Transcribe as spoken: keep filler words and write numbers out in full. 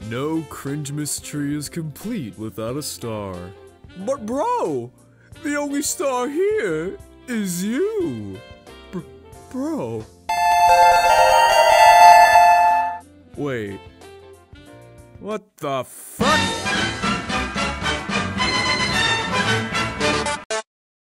No Cringemas tree is complete without a star. But bro, the only star here is you. Br bro. Wait. What the fuck?